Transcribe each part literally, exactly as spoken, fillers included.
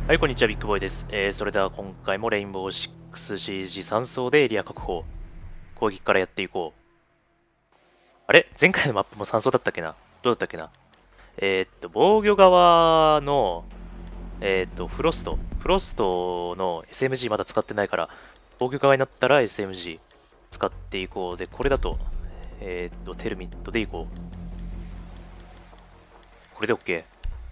はい、こんにちは、ビッグボーイです。えー、それでは今回もレインボーシックスシージさん層でエリア確保。攻撃からやっていこう。あれ前回のマップもさん層だったっけな。どうだったっけな。えー、っと、防御側の、えー、っと、フロスト。フロストの エスエムジー まだ使ってないから、防御側になったら エスエムジー 使っていこう。で、これだと、えー、っと、テルミットでいこう。これで OK。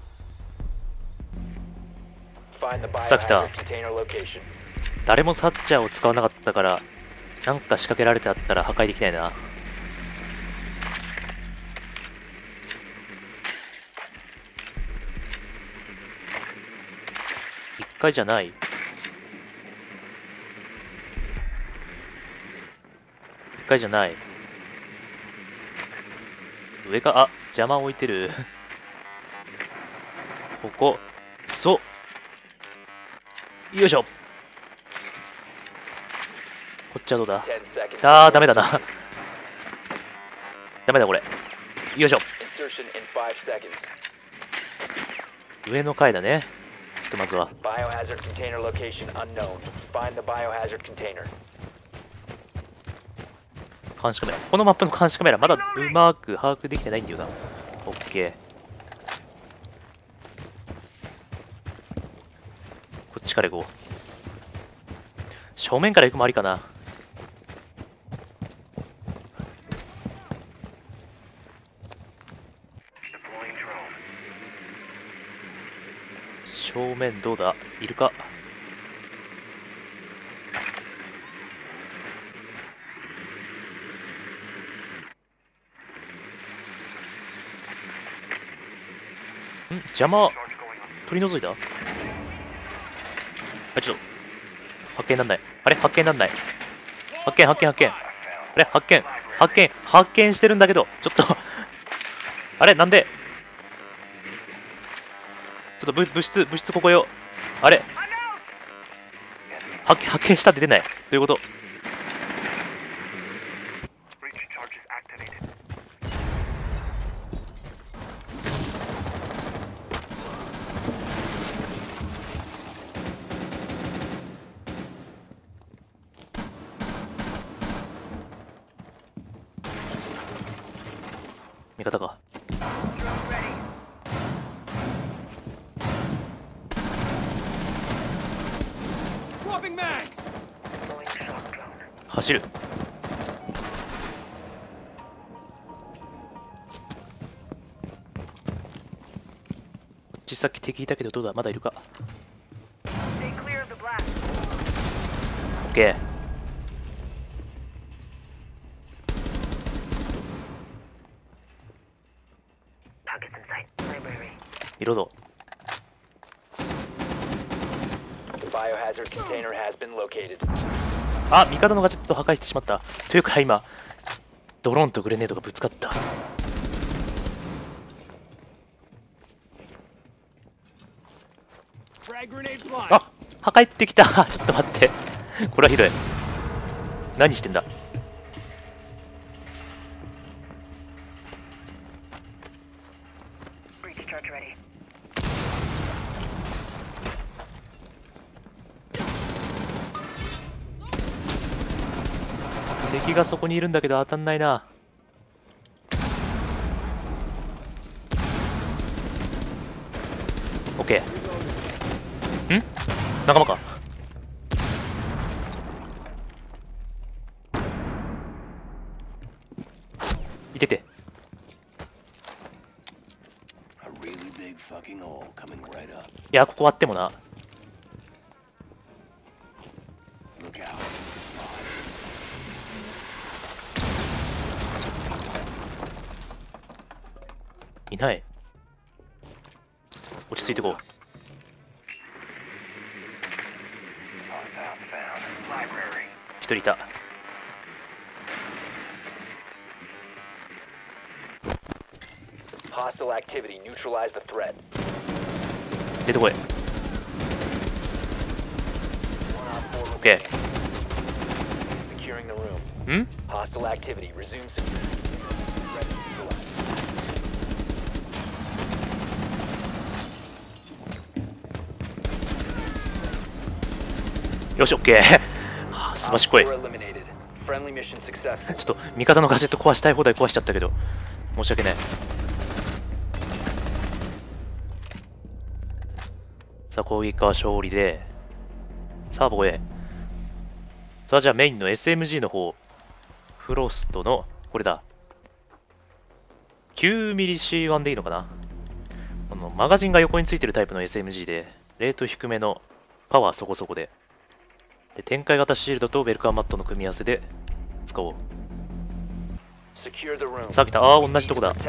さあ来た。誰もサッチャーを使わなかったから、なんか仕掛けられてあったら破壊できないな。一回じゃない。一回じゃない。上が、あ、邪魔置いてる。ここ、そう。よいしょ。こっちはどうだ。あー、ダメだな。ダメだこれ。よいしょ。上の階だね。ちょっとまずは。監視カメラ。このマップの監視カメラ、まだうまく把握できてないんだよな。オッケー。こっちから行こう。正面から行くもありかな。正面どうだ。いるか。ん邪魔取り除いた。あ、ちょっと発見なんない。あれ発見なんない。発見発見発見。あれ発見発見発見してるんだけど、ちょっとあれなんでちょっと物物質物質ここよ。あれ発見発見したって出ない。どういうこと。味方か。走る。こっちさっき敵いたけどどうだ。まだいるか。オッケー。いろぞ。あ、味方のガジェット破壊してしまった。というか今ドローンとグレネードがぶつかった。あ、破壊ってきた。ちょっと待って、これはひどい。何してんだ。敵がそこにいるんだけど当たんないな。オッケー。ん仲間か。いてて。いやここあってもな。いない。落ち着いてこう。一人いた。出てこい。オッケー。んよし、オッケー。はあ、すばしっこい。ちょっと味方のガジェット壊したい放題壊しちゃったけど申し訳ない。さあ攻撃は勝利で、さあ防衛。さあじゃあメインの エスエムジー の方、フロストのこれだ きゅうミリシーワン でいいのかな。あのマガジンが横についてるタイプの エスエムジー で、レート低めのパワーそこそこで、で展開型シールドとウェルカーマットの組み合わせで使おう。さあ来た。ああ同じとこだ。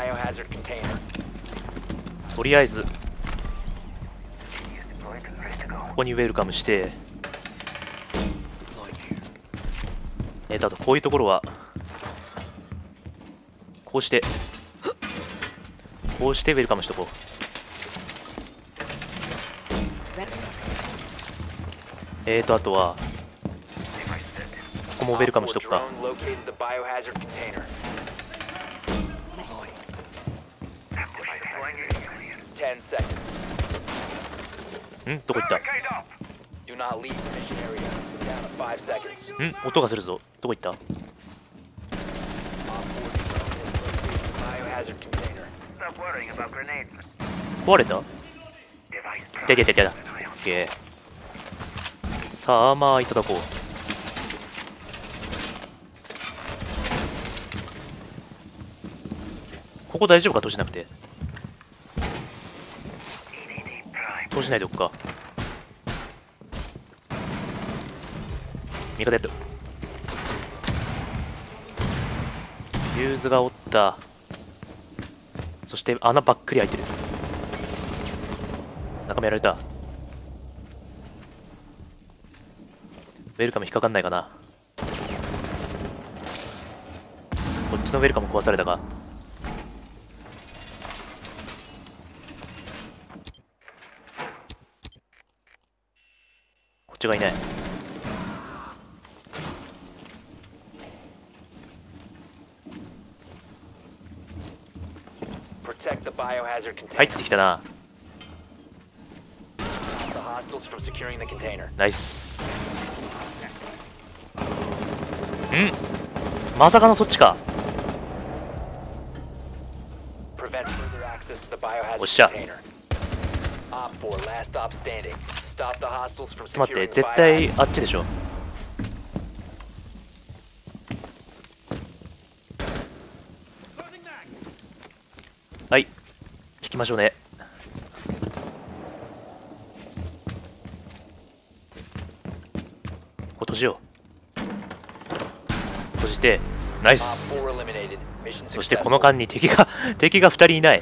とりあえずここにウェルカムして、えーとあとこういうところはこうしてこうしてウェルカムしとこう。えーとあとはここもウェルカムしとくか。んどこ行った。ん音がするぞ。どこ行った。壊れた。ででででだ。オッケー。さあアーマーいただこう。ここ大丈夫か。閉じなくて。閉じないでおくか。味方やった。フューズがおった。そして穴ばっくり開いてる。中身やられた。ウェルカム引っかかんないかな。こっちのウェルカム壊されたか。こっちがいない。入ってきたな。ナイス。んまさかのそっちか。おっしゃ。ちょっと待って、絶対あっちでしょ。はい、引きましょうね。ここ閉じよう。閉じて、ナイス。そしてこの間に敵が敵がふたりいない。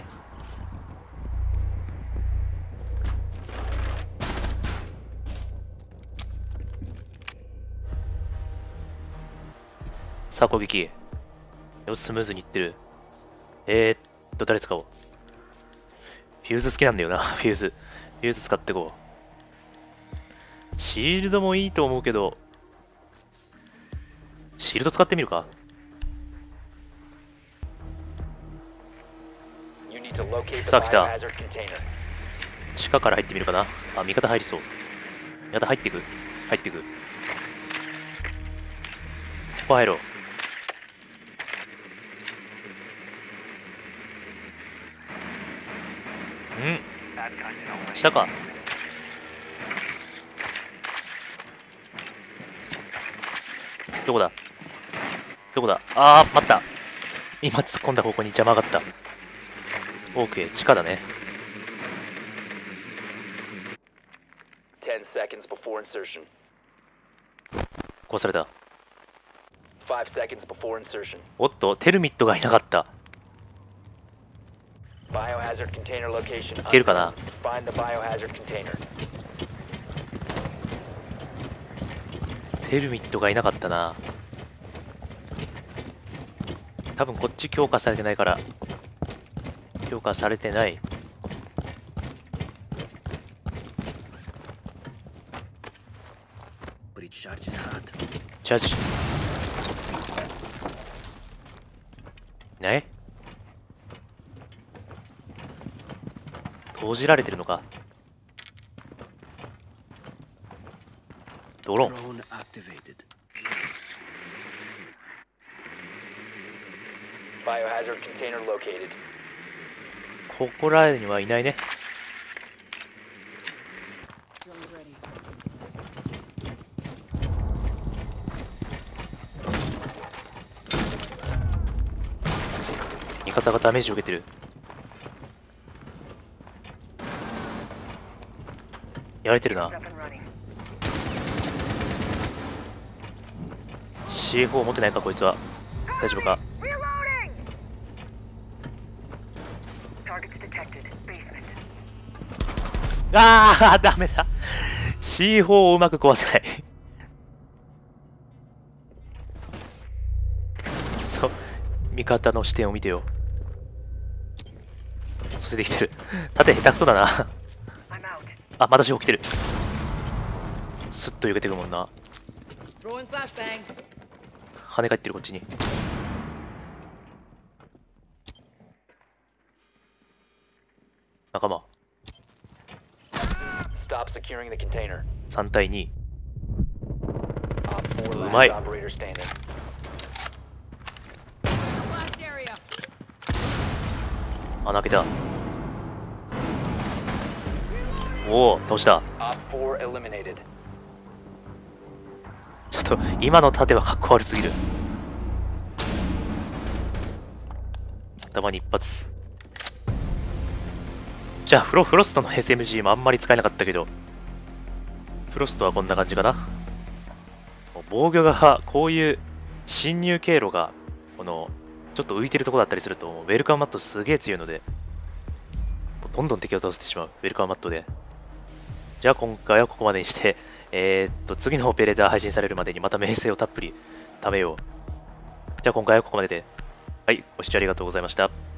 さあ攻撃。よしスムーズにいってる。えー、っと誰使おう。フューズ好きなんだよな。フューズフューズ使ってこう。シールドもいいと思うけど、シールド使ってみるか。さあ来た。地下から入ってみるかな。あ、味方入りそう。味方入ってく入ってく。ここ入ろう。ん下か。どこだどこだ。あー待った。今突っ込んだ方向に邪魔があった。オーケー地下だね。壊された。おっとテルミットがいなかった。いけるかな。テルミットがいなかったな。多分こっち強化されてないから。強化されてない。チャージね。閉じられてるのか。 ドローン。 Drone activated. Biohazard container located. ここらにはいないね。 Drone ready. 味方がダメージを受けてる。やられてるな。 Up and running. シーフォー 持ってないかこいつは。大丈夫か。 Reloading! Targets detected. Basement. ああダメだ。 シーフォー をうまく壊せない。そう、味方の視点を見てよ。そしてできてる。縦下手くそだな。 I'm out. あ、またし起きてる。スッと避けてくもんな。 Throwing flashbang. 跳ね返ってるこっちに。仲間 Stop securing the container. さん対に。 Op four うまい。 last operator standing. Blast area. 穴開けた。おお倒した。 Op four eliminated. ちょっと今の盾はかっこ悪すぎる。頭に一発。じゃあフロフロストの エスエムジー もあんまり使えなかったけど、フロストはこんな感じかな。防御がこういう侵入経路がこのちょっと浮いてるところだったりすると、ウェルカムマットすげえ強いので、どんどん敵を倒せてしまうウェルカムマットで。じゃあ今回はここまでにして、えー、っと次のオペレーター配信されるまでにまた名声をたっぷり貯めよう。じゃあ今回はここまでで、はい、ご視聴ありがとうございました。